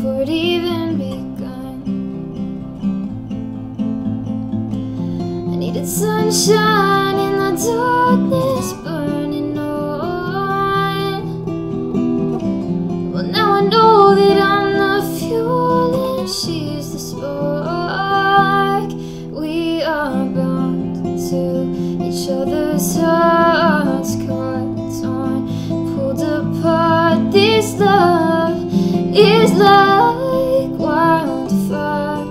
before it even begun. I needed sunshine in the darkness burning on. Well, now I know that I'm the fuel and she's the spark. We are bound to each other's hearts, caught on, pulled apart. This love is like wildfire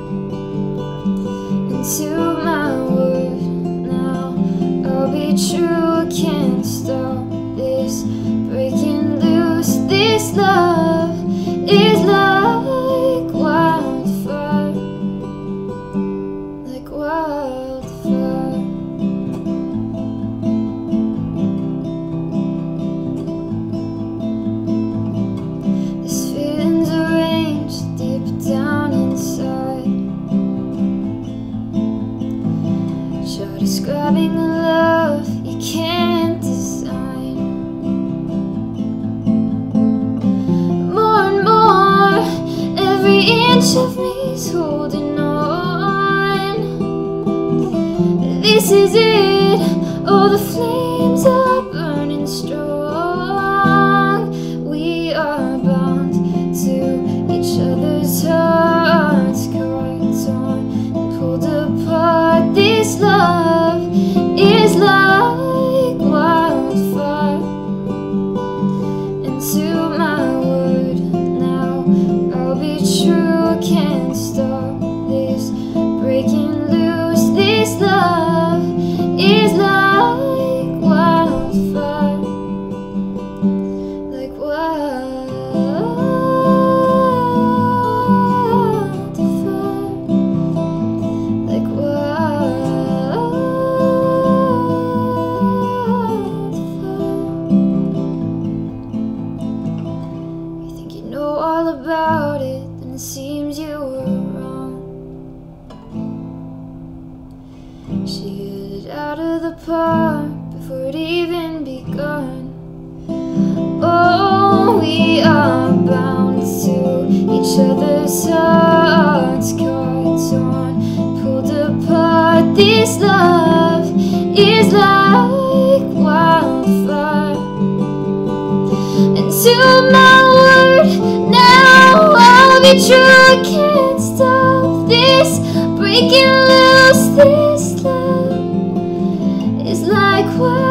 into my word. Now I'll be true, can't stop this breaking loose. This love is like wildfire, like wildfire. This feeling's arranged deep down inside. Try describing a love you can't design. More and more, every inch of me's holding on. This is it, all the flames are burning strong. We are bound to each other's hearts, caught on and pulled apart. This love is like wildfire into my word. Now I'll be true, can't stop this breaking loose. This love is like wildfire, like wildfire, like wildfire. You think you know all about it, then it seems you were wrong. She hit it out of the park before it even begun. Oh, we are bound to each other's hearts, caught on, pulled apart. This love is like wildfire into my word. Now I'll be true, can't stop this breaking loose. This love is like wildfire.